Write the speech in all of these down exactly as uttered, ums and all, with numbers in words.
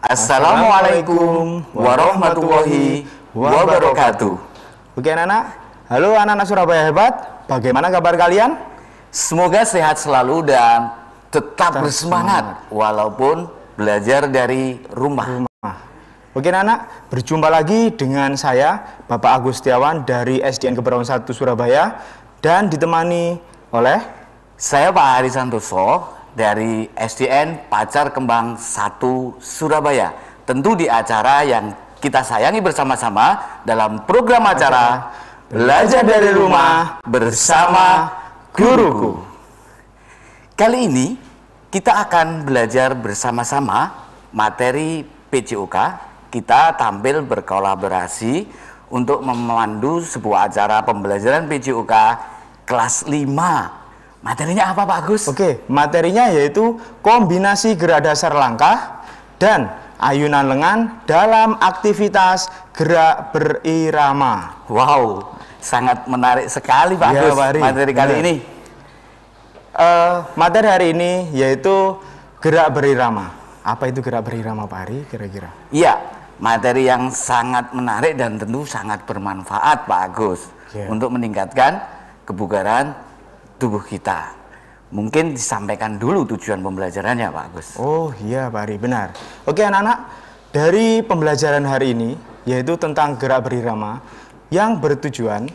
Assalamualaikum warahmatullahi wabarakatuh. Oke anak-anak, halo anak-anak Surabaya hebat, bagaimana kabar kalian? Semoga sehat selalu dan tetap, tetap bersemangat semangat. Walaupun belajar dari rumah. rumah. Oke anak-anak, berjumpa lagi dengan saya Bapak Agus Setiawan dari S D N Kebayoran satu Surabaya dan ditemani oleh saya Pak Hari Santoso dari S D N Pacar Kembang satu Surabaya. Tentu di acara yang kita sayangi bersama-sama dalam program acara Belajar dari Rumah bersama Guruku. Kali ini kita akan belajar bersama-sama materi P J O K. Kita tampil berkolaborasi untuk memandu sebuah acara pembelajaran P J O K kelas lima. Materinya apa Pak Agus? Oke, materinya yaitu kombinasi gerak dasar langkah dan ayunan lengan dalam aktivitas gerak berirama. Wow, sangat menarik sekali Pak ya, Agus Pak materi kali ya. ini. Uh, materi hari ini yaitu gerak berirama. Apa itu gerak berirama Pak Ari kira-kira? Iya, materi yang sangat menarik dan tentu sangat bermanfaat Pak Agus ya. Untuk meningkatkan kebugaran tubuh kita. Mungkin disampaikan dulu tujuan pembelajarannya Pak Agus. Oh iya Pak Ari, benar. Oke anak-anak, dari pembelajaran hari ini yaitu tentang gerak berirama yang bertujuan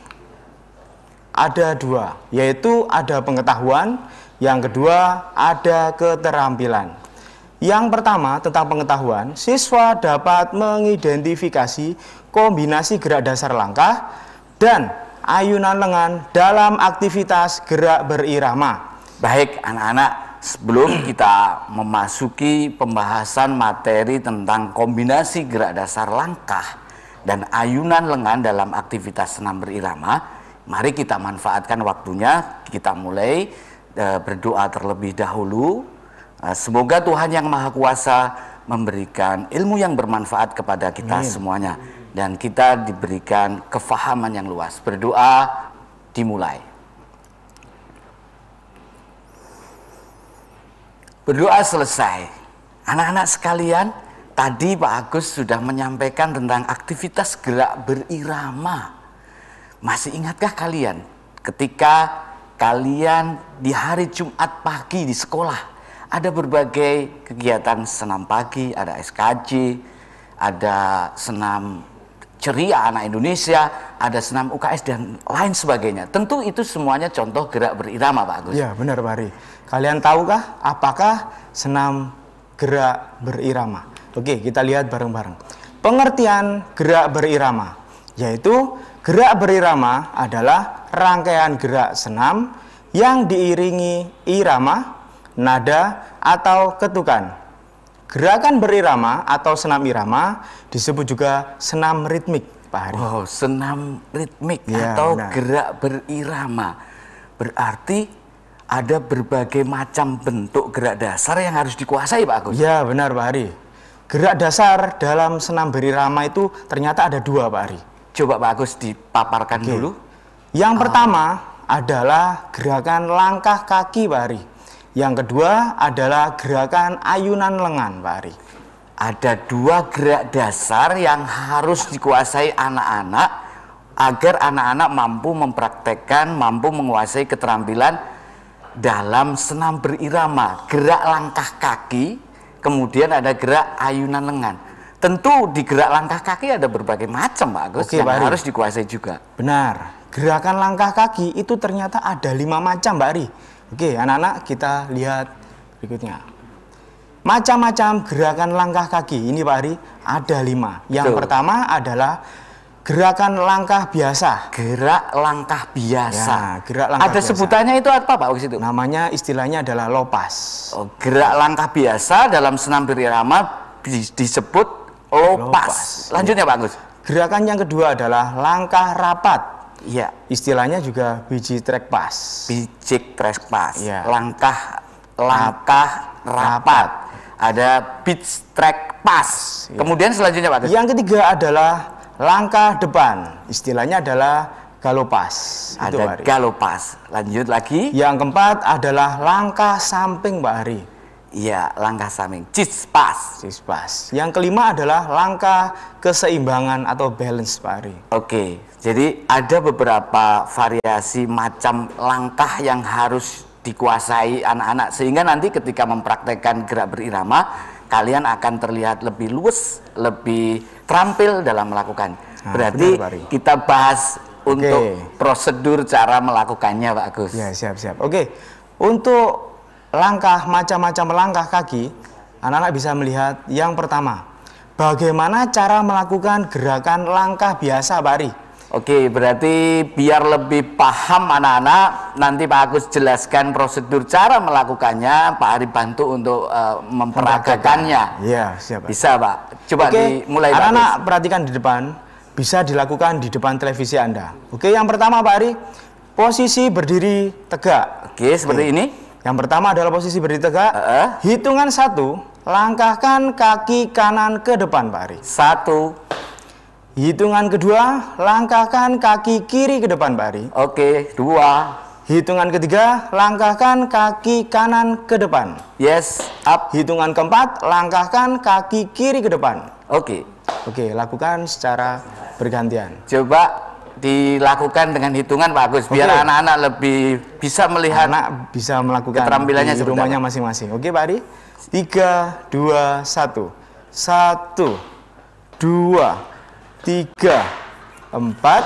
ada dua, yaitu ada pengetahuan, yang kedua ada keterampilan. Yang pertama tentang pengetahuan, siswa dapat mengidentifikasi kombinasi gerak dasar langkah dan ayunan lengan dalam aktivitas gerak berirama. Baik anak-anak, sebelum kita memasuki pembahasan materi tentang kombinasi gerak dasar langkah dan ayunan lengan dalam aktivitas senam berirama, mari kita manfaatkan waktunya. Kita mulai e, berdoa terlebih dahulu. E, semoga Tuhan yang Maha Kuasa memberikan ilmu yang bermanfaat kepada kita Amin. Semuanya. Dan kita diberikan kefahaman yang luas. Berdoa dimulai. Berdoa selesai. Anak-anak sekalian, tadi Pak Agus sudah menyampaikan tentang aktivitas gerak berirama. Masih ingatkah kalian ketika kalian di hari Jumat pagi di sekolah ada berbagai kegiatan senam pagi, ada S K J, ada senam ceria anak Indonesia, ada senam U K S dan lain sebagainya. Tentu itu semuanya contoh gerak berirama Pak Agus. Ya benar Pak Ari. Kalian tahukah apakah senam gerak berirama? Oke, kita lihat bareng-bareng. Pengertian gerak berirama yaitu gerak berirama adalah rangkaian gerak senam yang diiringi irama, nada atau ketukan. Gerakan berirama atau senam irama disebut juga senam ritmik, Pak Hari. Wow, senam ritmik ya, atau benar. Gerak berirama. Berarti ada berbagai macam bentuk gerak dasar yang harus dikuasai, Pak Agus. Ya, benar, Pak Hari. Gerak dasar dalam senam berirama itu ternyata ada dua, Pak Hari. Coba Pak Agus dipaparkan Oke. dulu. Yang oh. pertama adalah gerakan langkah kaki, Pak Hari. Yang kedua adalah gerakan ayunan lengan, Pak Ari. Ada dua gerak dasar yang harus dikuasai anak-anak agar anak-anak mampu mempraktekkan, mampu menguasai keterampilan dalam senam berirama. Gerak langkah kaki, kemudian ada gerak ayunan lengan. Tentu di gerak langkah kaki ada berbagai macam, Pak Agus, Oke, yang Pak harus dikuasai juga. Benar, gerakan langkah kaki itu ternyata ada lima macam, Pak Ari. Oke, anak-anak kita lihat berikutnya. Macam-macam gerakan langkah kaki ini Pak Ari ada lima. Yang Tuh. pertama adalah gerakan langkah biasa. Gerak langkah biasa. Ya, gerak langkah ada biasa. Sebutannya itu apa Pak Agus itu? Namanya istilahnya adalah lopas. Oh, gerak langkah biasa dalam senam berirama disebut lopas. lopas. Lanjutnya Pak Agus. Gerakan yang kedua adalah langkah rapat. Iya, istilahnya juga biji trek pas. Biji trek pas. Ya. Langkah langkah rapat. Ada beach track pas. Ya. Kemudian selanjutnya Pak Agus. Yang ketiga adalah langkah depan. Istilahnya adalah galopas. Ada galopas. Lanjut lagi. Yang keempat adalah langkah samping Pak Hari. Iya, langkah samping. Cispas. Cispas. Yang kelima adalah langkah keseimbangan atau balance, Pak Ari. Oke, jadi ada beberapa variasi macam langkah yang harus dikuasai anak-anak sehingga nanti ketika mempraktekkan gerak berirama kalian akan terlihat lebih luwes, lebih terampil dalam melakukan. Nah, berarti benar, kita bahas untuk Oke. prosedur cara melakukannya, Pak Agus. Ya, siap-siap. Oke. Untuk langkah macam-macam langkah kaki, anak-anak bisa melihat yang pertama, bagaimana cara melakukan gerakan langkah biasa, Pak Ari. Oke, berarti biar lebih paham anak-anak, nanti Pak Agus jelaskan prosedur cara melakukannya, Pak Ari bantu untuk uh, memperagakannya. Iya, siap, Pak. Bisa, Pak. Coba Oke, dimulai, Pak. Anak-anak perhatikan di depan, bisa dilakukan di depan televisi Anda. Oke, yang pertama, Pak Ari, posisi berdiri tegak. Oke, seperti Oke. ini. Yang pertama adalah posisi berdiri tegak. Uh -uh. Hitungan satu, langkahkan kaki kanan ke depan, Pak Ari. Satu. Hitungan kedua, langkahkan kaki kiri ke depan, Pak Ari. Oke, dua. Hitungan ketiga, langkahkan kaki kanan ke depan. Yes, up. Hitungan keempat, langkahkan kaki kiri ke depan. Oke. Oke, lakukan secara bergantian. Coba dilakukan dengan hitungan, Pak Agus, biar anak-anak lebih bisa melihat. Anak bisa melakukan keterampilannya di rumahnya masing-masing. Oke, Pak Ari. Tiga, dua, satu. Satu, dua. Tiga, empat.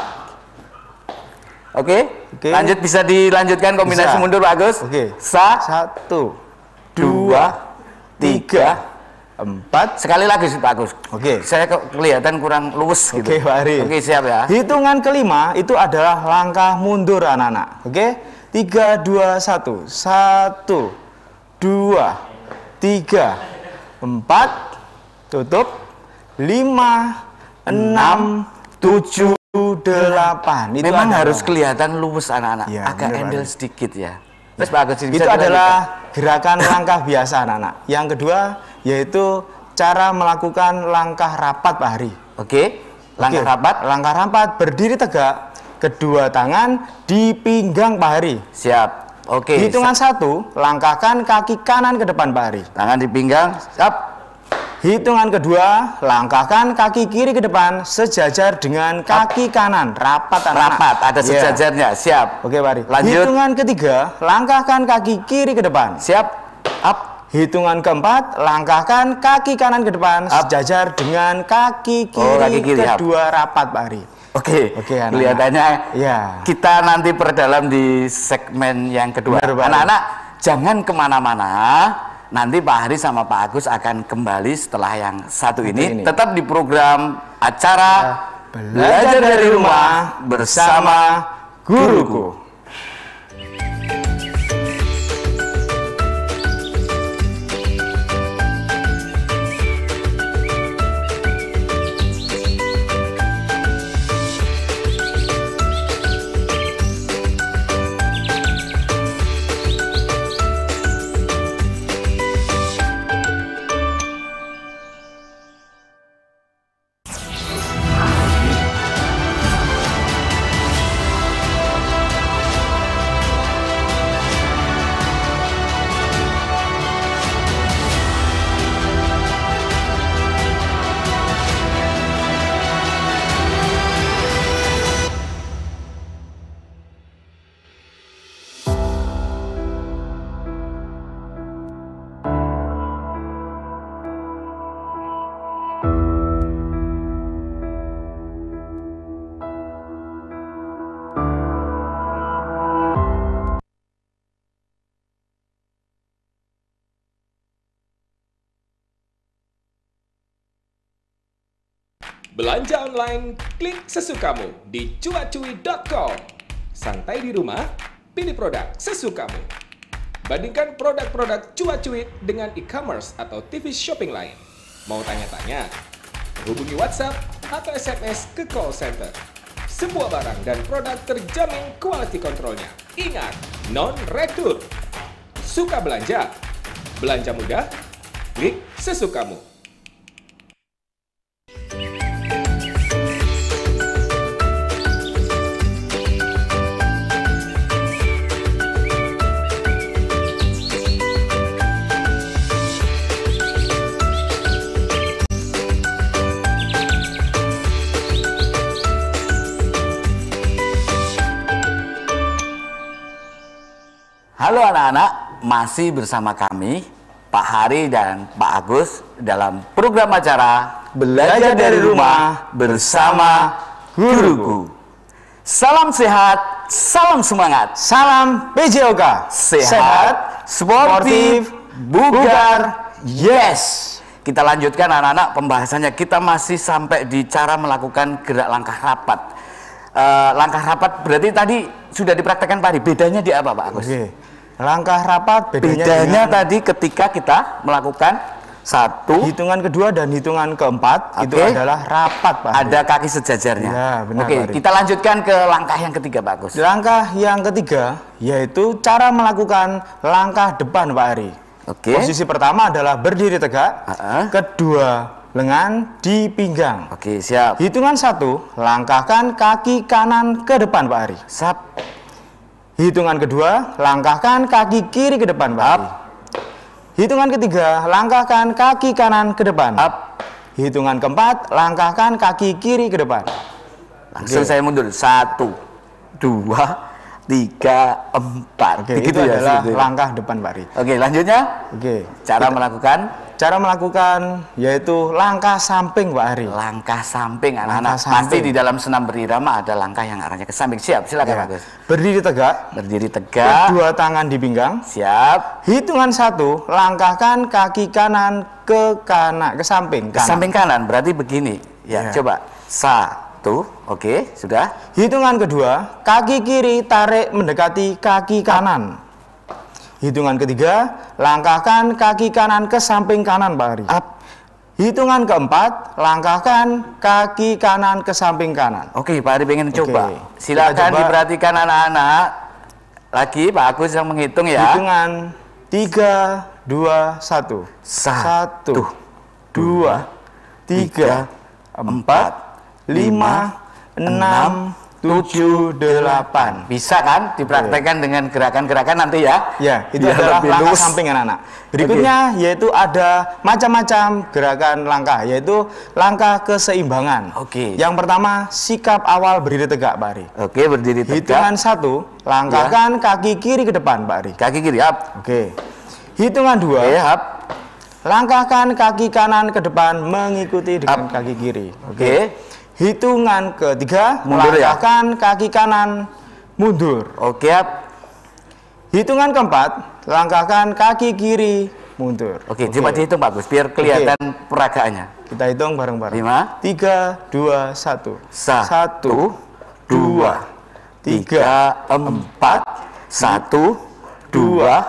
Oke, Oke. lanjut bisa dilanjutkan kombinasi Bisa. mundur, Pak Agus. Oke. Sa Satu, dua, tiga, empat. Sekali lagi, Pak Agus. Oke. Saya kok kelihatan kurang luwes gitu. Oke, Pak Ari. Oke, siap ya. Hitungan kelima itu adalah langkah mundur anak-anak. Oke, tiga, dua, satu. Satu, dua, tiga, empat. Tutup. Lima. Enam, tujuh, delapan. Itu memang adalah, harus kelihatan luwes anak-anak, ya, agak endel sedikit ya. Terus Pak Agus, itu adalah gerakan langkah biasa anak-anak. Yang kedua yaitu cara melakukan langkah rapat, Pak Hari. Oke, langkah Oke. rapat. Langkah rapat berdiri tegak, kedua tangan di pinggang, Pak Hari. Siap. Oke. Hitungan satu, langkahkan kaki kanan ke depan, Pak Hari. Tangan di pinggang. Siap. Hitungan kedua, langkahkan kaki kiri ke depan sejajar dengan kaki kanan. Rapat, anak-anak. Rapat, ada sejajarnya. Yeah. Siap. Oke, Pak Ari. Lanjut. Hitungan ketiga, langkahkan kaki kiri ke depan. Siap. Up. Hitungan keempat, langkahkan kaki kanan ke depan Up. sejajar dengan kaki kiri, oh, kaki kiri kedua up. Rapat, Pak Ari. Oke, Oke kelihatannya ya. Kita nanti perdalam di segmen yang kedua. Anak-anak, jangan kemana-mana. Nanti Pak Hari sama Pak Agus akan kembali setelah yang satu ini. ini. Tetap di program acara Belajar dari Rumah bersama Guruku. Belanja online, klik sesukamu di cuacui dot com. Santai di rumah, pilih produk sesukamu. Bandingkan produk-produk Cuacuit dengan e-commerce atau T V shopping lain. Mau tanya-tanya? Hubungi WhatsApp atau S M S ke call center. Semua barang dan produk terjamin quality controlnya. Ingat, non-retur. Suka belanja? Belanja mudah? Klik sesukamu. Halo anak-anak, masih bersama kami Pak Hari dan Pak Agus dalam program acara Belajar dari Rumah bersama Guruku. Salam sehat, salam semangat, Salam P J O K. sehat, sportif, bugar, yes. Kita lanjutkan anak-anak pembahasannya. Kita masih sampai di cara melakukan gerak langkah rapat. Uh, langkah rapat berarti tadi sudah dipraktekkan Pak Hari. Bedanya di apa Pak Agus? Oke. Langkah rapat bedanya, Bedanya dengan tadi ketika kita melakukan satu hitungan kedua dan hitungan keempat. Oke. Itu adalah rapat, Pak. ada kaki sejajarnya. Ya, benar, Oke, Pak Ari. kita lanjutkan ke langkah yang ketiga Pak Agus. Langkah yang ketiga yaitu cara melakukan langkah depan, Pak Ari. Oke. Posisi pertama adalah berdiri tegak. Uh-uh. Kedua, lengan di pinggang. Oke, siap. Hitungan satu, langkahkan kaki kanan ke depan, Pak Ari. Sap. Hitungan kedua, langkahkan kaki kiri ke depan, Pak Ari. Hitungan ketiga, langkahkan kaki kanan ke depan. Up. Hitungan keempat, langkahkan kaki kiri ke depan. Langsung Oke. saya mundur. Satu, dua, tiga, empat. Oke, Begitu itu ya, adalah seperti itu. langkah depan, Pak Ari. Oke, lanjutnya Oke. cara Kita- melakukan Cara melakukan yaitu langkah samping, Pak Ari. langkah samping anak-anak. Langkah samping. Pasti di dalam senam berirama ada langkah yang arahnya ke samping. Siap, silakan Ya. Pak Agus. Berdiri tegak, Berdiri tegak. kedua tangan di pinggang. Siap. Hitungan satu, langkahkan kaki kanan ke kanan, ke samping Ke kanan. samping kanan berarti begini. Ya, Ya. coba. Satu. Oke, sudah. Hitungan kedua, kaki kiri tarik mendekati kaki kanan. Hitungan ketiga, langkahkan kaki kanan ke samping kanan, Pak Ari. Up. Hitungan keempat, langkahkan kaki kanan ke samping kanan. Oke, Pak Ari pengen Oke, coba. kita Silakan coba. diperhatikan anak-anak. Lagi Pak Agus yang menghitung ya. Hitungan tiga, dua, satu. Satu, dua, tiga, empat, lima, enam, tujuh, delapan. Bisa kan dipraktekkan dengan gerakan-gerakan nanti ya? Ya, itu Biar adalah lebih langkah lurus. samping anak-anak. Berikutnya yaitu ada macam-macam gerakan langkah, yaitu langkah keseimbangan. Oke. Yang pertama, sikap awal berdiri tegak, Pak Ari. Oke, berdiri Hitungan tegak. satu, langkahkan kaki kiri ke depan, Pak Ari. Kaki kiri up. Oke. Hitungan dua, Oke, up. langkahkan kaki kanan ke depan mengikuti dengan Up. kaki kiri. Oke. Hitungan ketiga, Mundur ya? langkahkan kaki kanan mundur. Oke, up. Hitungan keempat, langkahkan kaki kiri mundur. Oke, coba dihitung Pak Agus biar kelihatan peragaannya. Kita hitung bareng-bareng. Lima. Tiga, dua, satu. Satu, dua, tiga, empat. Satu, dua,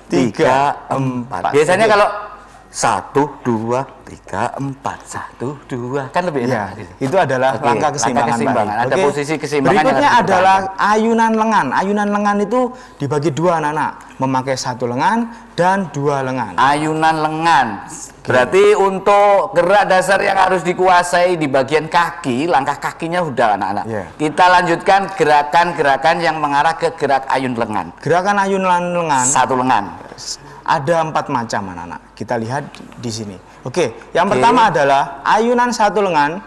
tiga, empat. Biasanya Oke. kalau satu, dua, tiga, empat, satu, dua, kan lebih Ya, enak. itu adalah Oke, langkah keseimbangan. langkah keseimbangan. Pak. Ada Oke. posisi keseimbangan yang Berikutnya harus adalah diperhatikan. ayunan lengan. Ayunan lengan itu dibagi dua, anak-anak. Memakai satu lengan dan dua lengan. Ayunan lengan. Berarti untuk gerak dasar yang harus dikuasai di bagian kaki, langkah kakinya sudah anak-anak. Ya. Kita lanjutkan gerakan-gerakan yang mengarah ke gerak ayun lengan. Gerakan ayunan lengan Satu lengan. ada empat macam, anak-anak. Kita lihat di sini. Oke, yang Oke. pertama adalah ayunan satu lengan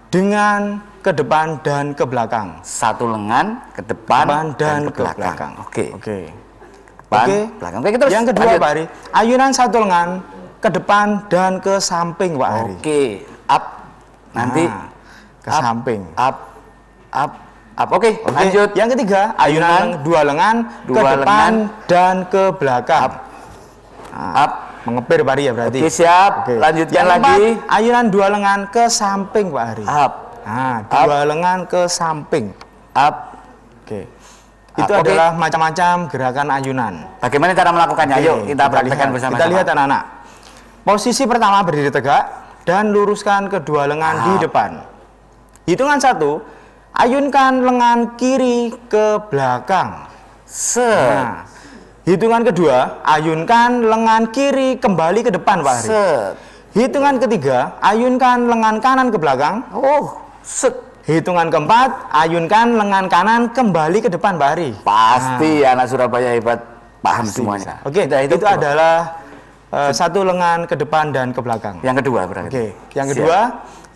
dengan ke depan dan ke belakang. Satu lengan ke depan, Depan dan, ke ke belakang. belakang. Oke. Oke. Depan, Oke. belakang. Oke, kita terus Yang kedua, lanjut. Pak Ari, ayunan satu lengan ke depan dan ke samping, Pak Ari. Oke, up. Nanti Nah, ke up, samping. Up, up, up. Oke, Oke. lanjut. Yang ketiga, ayunan Ayunan, dua lengan ke dua depan lengan, dan ke belakang. up, Nah, up. mengepir, Pak Ari, ya berarti. Oke, siap. Oke. Lanjutkan Yang lagi. keempat, ayunan dua lengan ke samping, Pak Ari. Up, Nah, dua lengan ke samping. up. Oke. Itu Up, oke. adalah macam-macam gerakan ayunan. Bagaimana cara melakukannya? Ayo Oke, kita praktekkan lihat. bersama-sama. Kita lihat, anak-anak. Posisi pertama berdiri tegak dan luruskan kedua lengan di Ah. depan. Hitungan satu, ayunkan lengan kiri ke belakang. Set. Nah, hitungan kedua, ayunkan lengan kiri kembali ke depan, Pak Ari. Set. Hitungan ketiga, ayunkan lengan kanan ke belakang. Oh, set. Hitungan keempat, ayunkan lengan kanan kembali ke depan, Pak Ari. Pasti anak Surabaya hebat, paham semuanya. Oke, Kita itu coba. adalah eh, satu lengan ke depan dan ke belakang. Yang kedua berarti. Oke, yang Siap. kedua,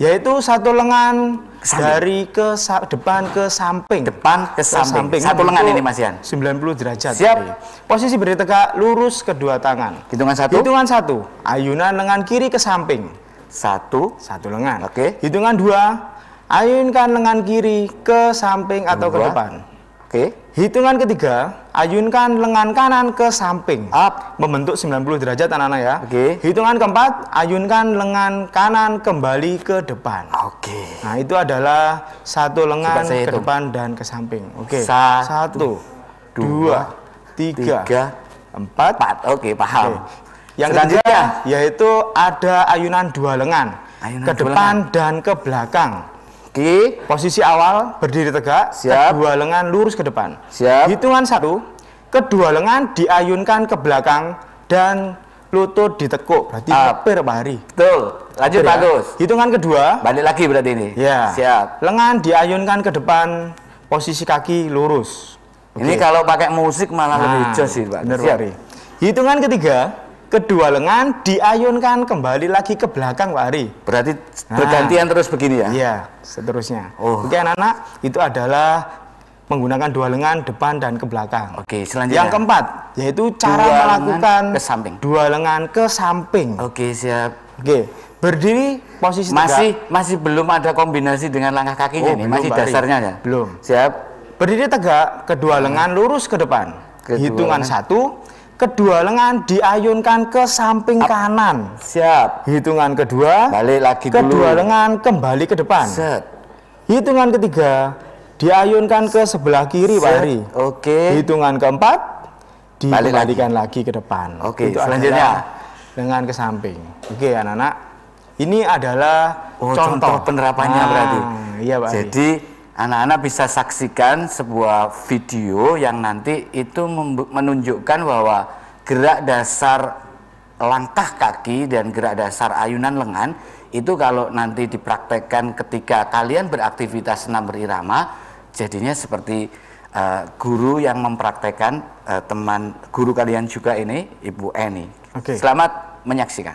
yaitu satu lengan Samping. dari ke sa- depan ke samping. Depan ke samping. Satu lengan ini Mas Yan. sembilan puluh derajat. Siap. Tadi. Posisi berdiri tegak, lurus kedua tangan. Hitungan satu. Hitungan satu. Ayunan lengan kiri ke samping. Satu. Satu lengan. Oke. Hitungan dua. Ayunkan lengan kiri ke samping atau ke Dua. depan. Oke. Hitungan ketiga, ayunkan lengan kanan ke samping. Up. Membentuk sembilan puluh derajat anak-anak ya. Oke. Hitungan keempat, ayunkan lengan kanan kembali ke depan. Oke. Nah, itu adalah satu lengan Coba saya ke hitung. depan dan ke samping. Oke. Satu, Satu, dua, dua, tiga, Tiga. empat. Empat. Oke, paham. Oke. Yang Selanjutnya. ketiga yaitu ada ayunan dua lengan Ayunan ke dua depan dan ke belakang. Oke. Posisi awal berdiri tegak, Siap. kedua lengan lurus ke depan. Siap. Hitungan satu, kedua lengan diayunkan ke belakang dan lutut ditekuk. Berarti Up. hampir Pak Hari. Betul. Lanjut Hampir ya. bagus. Hitungan kedua, Balik lagi berarti ini. ya. Siap. Lengan diayunkan ke depan, posisi kaki lurus. Ini Oke. kalau pakai musik malah lebih jos sih, Pak. Benar, Siap. Pak Hari. Hitungan ketiga, kedua lengan diayunkan kembali lagi ke belakang Pak Hari. Berarti Nah. bergantian terus begini ya? Iya, seterusnya. Oh. Oke anak-anak, itu adalah menggunakan dua lengan depan dan ke belakang. Oke, selanjutnya. Yang keempat, yaitu cara Dua lengan melakukan ke samping. dua lengan ke samping. Oke, siap. Oke, berdiri posisi Masih tegak. masih belum ada kombinasi dengan langkah kakinya Oh, nih, belum, masih Pak Ari. dasarnya ya. Belum. Siap. Berdiri tegak, kedua lengan lurus ke depan. Kedua Hitungan lengan. satu, kedua lengan diayunkan ke samping kanan. Siap. Hitungan kedua, Balik lagi dulu. kedua lengan kembali ke depan. Set. Hitungan ketiga, diayunkan ke sebelah kiri Pak Set. Hari. Oke. Hitungan keempat, Balik dikembalikan lagi. ke depan. Oke, Itu selanjutnya. adalah lengan ke samping. Oke anak-anak, ini adalah Oh, contoh. contoh penerapannya Nah, berarti. Iya Pak Hari. Jadi anak-anak bisa saksikan sebuah video yang nanti itu membu- menunjukkan bahwa gerak dasar langkah kaki dan gerak dasar ayunan lengan itu kalau nanti dipraktekkan ketika kalian beraktivitas senam berirama, jadinya seperti uh, guru yang mempraktekkan uh, teman guru kalian juga ini, Ibu Eni. Oke. Selamat menyaksikan.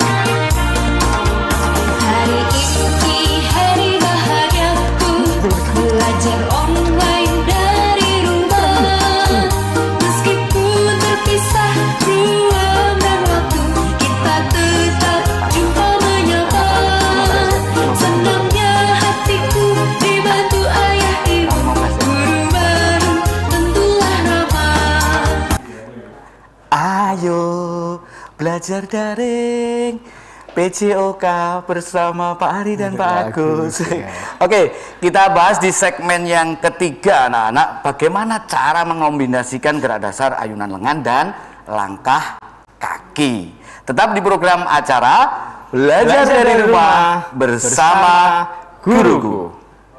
Hari ini hari bahagiaku, belajar online dari rumah. Meskipun terpisah ruang dan waktu, kita tetap jumpa menyapa. Senangnya hatiku dibantu ayah ibu, guru baru tentulah ramah. Ayo belajar daring P C O K bersama Pak Ari dan Pak Agus. Oke, kita bahas di segmen yang ketiga anak-anak, bagaimana cara mengombinasikan gerak dasar ayunan lengan dan langkah kaki. Tetap di program acara Belajar dari Rumah bersama Guruku.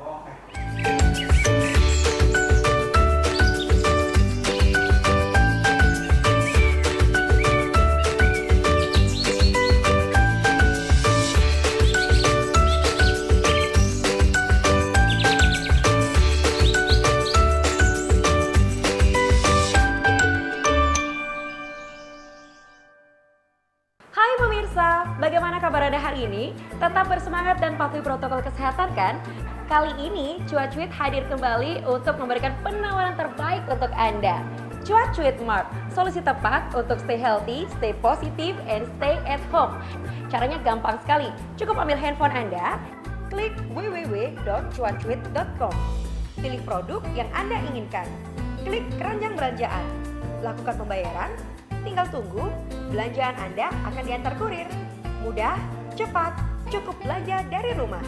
Hai pemirsa, bagaimana kabar Anda hari ini? Tetap bersemangat dan patuhi protokol kesehatan kan? Kali ini Cuacuit hadir kembali untuk memberikan penawaran terbaik untuk Anda. Cuacuit Mart, solusi tepat untuk stay healthy, stay positive, and stay at home. Caranya gampang sekali, cukup ambil handphone Anda, klik w w w dot cuacuit dot com. Pilih produk yang Anda inginkan, klik keranjang belanjaan, lakukan pembayaran, tinggal tunggu, belanjaan Anda akan diantar kurir. Mudah, cepat, cukup belanja dari rumah.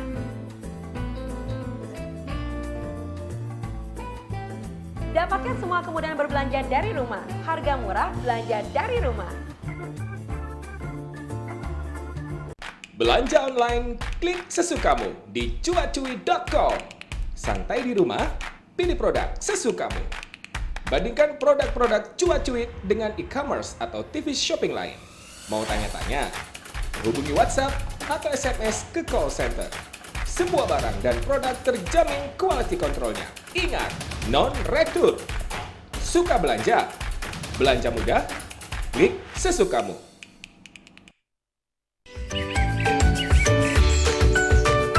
Dapatkan semua kemudahan berbelanja dari rumah. Harga murah, belanja dari rumah. Belanja online, klik sesukamu di cuacuit dot com. Santai di rumah, pilih produk sesukamu. Bandingkan produk-produk Cuacuit dengan e-commerce atau T V shopping lain. Mau tanya-tanya? Hubungi WhatsApp atau S M S ke call center. Semua barang dan produk terjamin quality controlnya. Ingat, non-retur. Suka belanja? Belanja mudah? Klik sesukamu.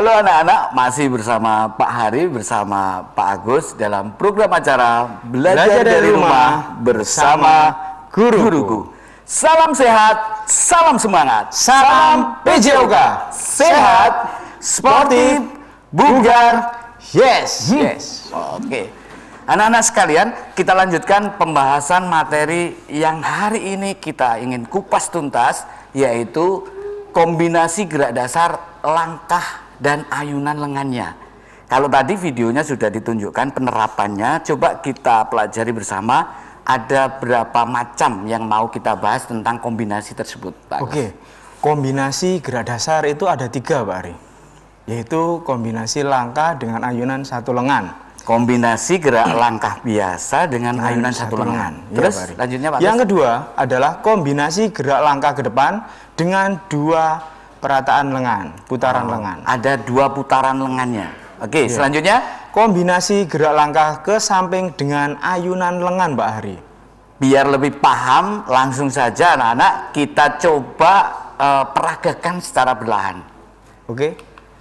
Halo anak-anak, masih bersama Pak Hari, bersama Pak Agus dalam program acara Belajar, Belajar dari dari Rumah Rumah bersama Guruku. Salam sehat, salam semangat, Salam P J O K. sehat, sportif, bugar. Yes, yes. Oke, anak-anak sekalian, kita lanjutkan pembahasan materi yang hari ini kita ingin kupas tuntas, yaitu kombinasi gerak dasar, langkah, dan ayunan lengannya. Kalau tadi videonya sudah ditunjukkan penerapannya, coba kita pelajari bersama. Ada berapa macam yang mau kita bahas tentang kombinasi tersebut, Pak Agus? Oke, kombinasi gerak dasar itu ada tiga, Pak Ari. Yaitu kombinasi langkah dengan ayunan satu lengan. Kombinasi gerak langkah biasa dengan Dengan ayunan satu satu lengan. lengan. Iya, Terus Pak Ari. lanjutnya Pak Agus? Yang kedua adalah kombinasi gerak langkah ke depan dengan dua perataan lengan, putaran lengan. Ada dua putaran lengannya. Oke, Iya. selanjutnya Kombinasi gerak langkah ke samping dengan ayunan lengan, Pak Hari. biar lebih paham, langsung saja anak-anak kita coba eh, peragakan secara berlahan. Oke.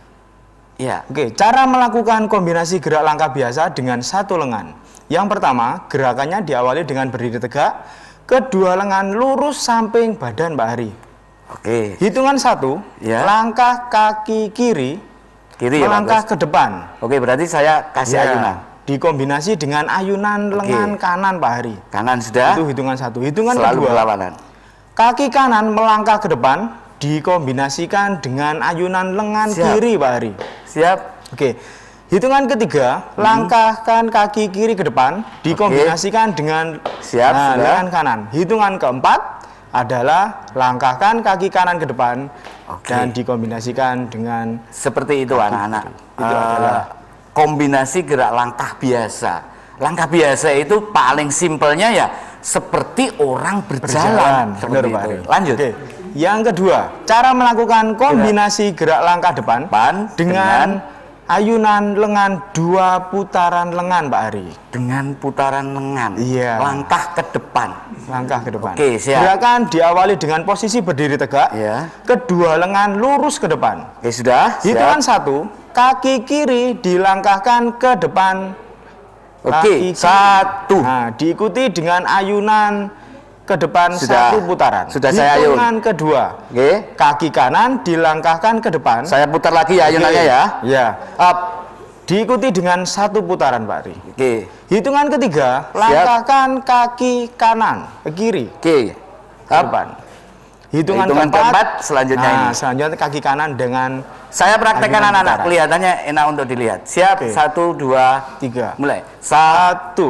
Ya, Oke, cara melakukan kombinasi gerak langkah biasa dengan satu lengan. Yang pertama, gerakannya diawali dengan berdiri tegak, kedua lengan lurus samping badan, Pak Hari. oke. Hitungan satu, Ya. langkah kaki kiri, Kiri ya, Pak melangkah Agus? ke depan. Oke, berarti saya kasih Ya, ayunan. dikombinasi dengan ayunan Oke. lengan kanan, Pak Hari. Kanan sudah. Itu hitungan satu. Hitungan Selalu kedua, berlawanan. kaki kanan melangkah ke depan, dikombinasikan dengan ayunan lengan Siap. kiri, Pak Hari. Siap. Oke. Hitungan ketiga, Hmm. langkahkan kaki kiri ke depan, dikombinasikan dengan Siap, nah, sudah. lengan kanan. Hitungan keempat adalah langkahkan kaki kanan ke depan Oke. dan dikombinasikan dengan Seperti itu anak-anak. Itu Eh, adalah- kombinasi gerak langkah biasa. Langkah biasa itu paling simpelnya ya seperti orang berjalan. berjalan. Seperti Benar, Pak itu. Ari. Lanjut. Oke. Yang kedua, cara melakukan kombinasi gerak langkah depan Depan dengan, ayunan lengan dua putaran lengan, Pak Ari. Dengan putaran lengan. Iya. Langkah ke depan. Langkah ke depan. Oke, siap. Gerakan diawali dengan posisi berdiri tegak. Iya. Kedua lengan lurus ke depan. Oke, sudah. Siap. Hitungan satu, kaki kiri dilangkahkan ke depan. Oke, Kaki kiri. satu. Nah, diikuti dengan ayunan ke depan Sudah. satu putaran. Sudah saya ayun. Hitungan kedua, Oke. kaki kanan dilangkahkan ke depan. Saya putar lagi ya ayunannya Oke. ya. Ya. Up. Diikuti dengan satu putaran, Pak Ri. Oke. Hitungan ketiga, langkahkan kaki kanan ke kiri. Oke. Ke Up. depan. Hitungan, Hitungan keempat, selanjutnya nah, ini. selanjutnya kaki kanan dengan Saya praktekkan Ayunan anak-anak, putaran. kelihatannya enak untuk dilihat. Siap, Oke. satu, dua, tiga. mulai. Satu,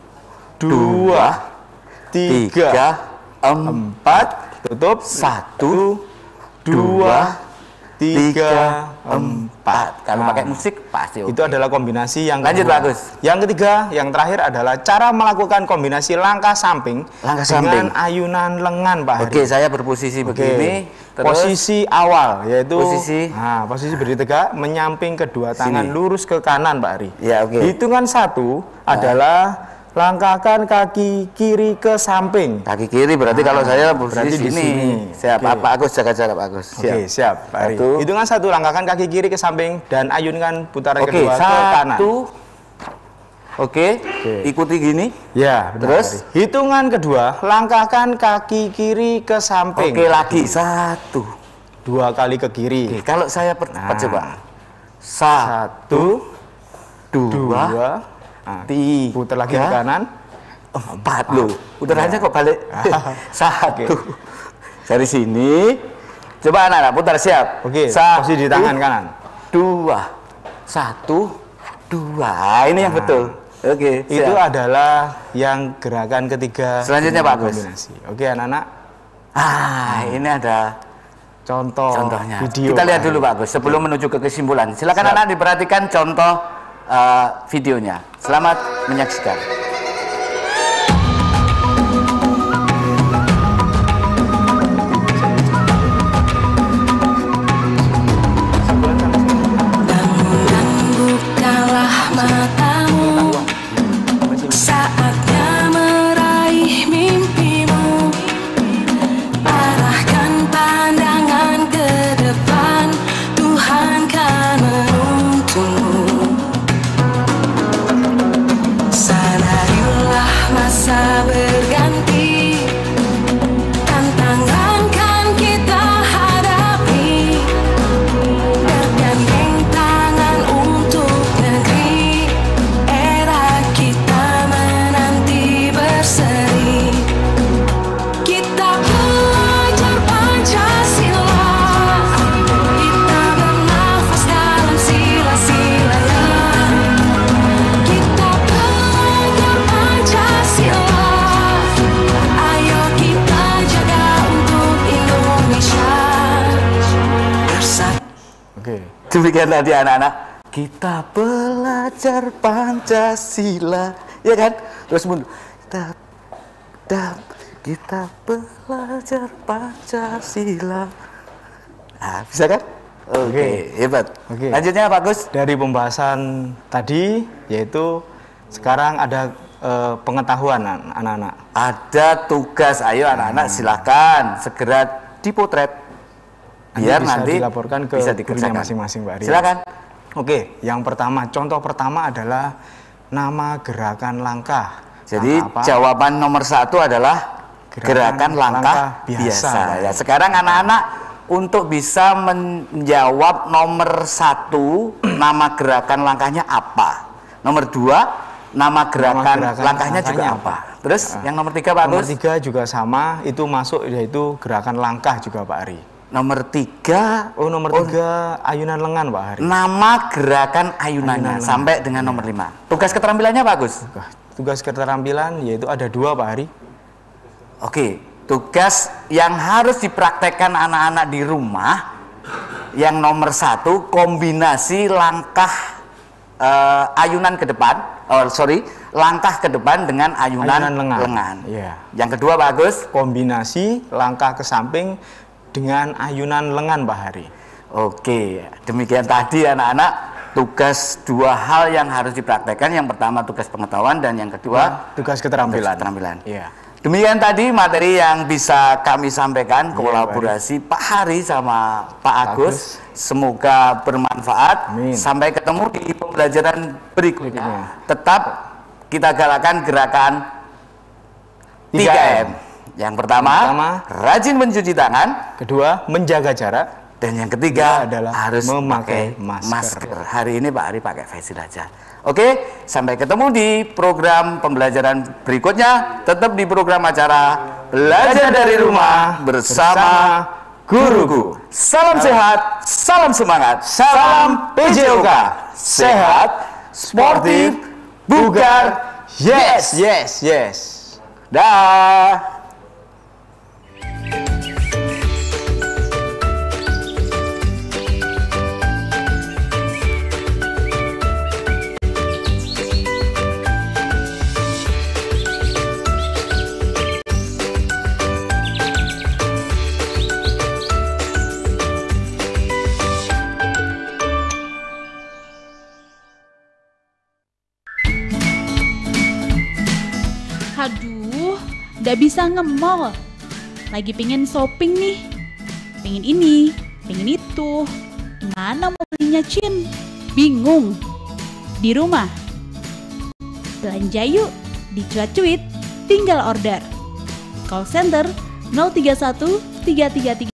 dua, tiga, tiga, empat, tutup, satu, dua, tiga, empat. empat. Kalau Nah, pakai musik pasti oke. itu adalah kombinasi yang Lanjut, kedua. Pak Agus. Yang ketiga, yang terakhir adalah cara melakukan kombinasi langkah samping Langkah dengan samping. ayunan lengan, Pak Hari. Oke, saya berposisi Oke. begini. Terus Posisi awal yaitu Posisi. nah, posisi berdiri tegak, menyamping kedua tangan Sini. lurus ke kanan, Pak Ari. Ya, oke. Hitungan satu adalah langkahkan kaki kiri ke samping. kaki kiri berarti kalau saya berarti posisi di sini. sini. Siap, Oke. Pak Agus jaga jarak Pak Agus. Siap. Oke, siap, Pak Ari. Satu. Hitungan satu, langkahkan kaki kiri ke samping dan ayunkan putaran Oke, kedua ke kanan. satu. Oke, ikuti gini. Ya, benar, Terus? Pak Ari. Hitungan kedua, langkahkan kaki kiri ke samping. Oke, lagi satu. Dua kali ke kiri. Oke, kalau saya per Nah. coba. Satu, dua, Dua. Nah, tiga, putar lagi ke kanan. empat loh. Puterannya Ya. kok balik. Satu. Dari sini. Coba anak-anak putar siap. Oke, Satu, posisi di tangan kanan. Dua. Satu, dua. Ini yang betul. Oke, Itu siap. adalah yang gerakan ketiga. Selanjutnya, dengan Pak Agus. kombinasi. Oke, anak-anak, Ah, ini ada contoh contohnya. video. Kita lihat Pak dulu Ari. Pak Agus sebelum menuju ke kesimpulan. Silakan Siap. anak diperhatikan contoh eh, videonya. Selamat menyaksikan. Bukalah matamu, saatnya meraih mimpimu. Arahkan pandangan ke depan, Tuhan kan Demikian tadi anak-anak. Kita belajar Pancasila, ya kan? Terus mundur. Kita, kita, kita belajar Pancasila. Nah, bisa kan? Oke, okay, hebat. Oke. Lanjutnya Pak Gus. Dari pembahasan tadi, yaitu sekarang ada eh, pengetahuan anak-anak. Ada tugas, ayo anak-anak silakan segera dipotret. Biar nanti, nanti bisa dilaporkan ke bisa gurunya masing-masing, Pak Ari. Silakan. Oke, yang pertama, contoh pertama adalah nama gerakan langkah. Jadi Langkah apa? jawaban nomor satu adalah gerakan, gerakan langkah, langkah biasa. biasa. Ya, sekarang anak-anak untuk bisa menjawab nomor satu, nama gerakan langkahnya apa? Nomor dua, nama gerakan, nama gerakan langkahnya, langkahnya juga apa? Terus nah, yang nomor tiga Pak Agus? Nomor tiga juga sama, itu masuk yaitu gerakan langkah juga Pak Ari. Nomor tiga, oh nomor oh, tiga ayunan lengan Pak Hari. Nama gerakan ayunannya ayunan sampai lengan. Dengan nomor lima. Tugas keterampilannya Pak Agus? Tugas keterampilan yaitu ada dua Pak Hari. Oke, tugas yang harus dipraktekkan anak-anak di rumah. Yang nomor satu, kombinasi langkah uh, ayunan ke depan. Oh sorry, langkah ke depan dengan ayunan, ayunan lengan. lengan. Yeah. Yang kedua Pak Agus? Kombinasi langkah ke samping dengan ayunan lengan Pak Hari. Oke, demikian tadi anak-anak tugas dua hal yang harus dipraktekkan. Yang pertama tugas pengetahuan dan yang kedua nah, tugas keterampilan. Tugas keterampilan. Iya. Demikian tadi materi yang bisa kami sampaikan, kolaborasi ya, Pak Hari sama Pak Agus. Agus. Semoga bermanfaat. Amin. Sampai ketemu di pembelajaran berikutnya. Tetap kita galakan gerakan tiga M. Yang pertama, pertama, rajin mencuci tangan. Kedua, menjaga jarak. Dan yang ketiga adalah harus memakai masker. masker. Hari ini Pak Ari pakai face shield aja. Oke, sampai ketemu di program pembelajaran berikutnya. Tetap di program acara Belajar dari Rumah bersama Guruku. Salam sehat, salam semangat, salam P J O K. Sehat, sportif, bugar, yes, yes, yes. Dah. Aduh, nggak bisa nge-mall. Lagi pengen shopping nih. Pengen ini, pengen itu. Mana mau belinya, Cin? Bingung. Di rumah. Belanja yuk di Cuat-Cuit, tinggal order. Call center nol tiga satu tiga tiga tiga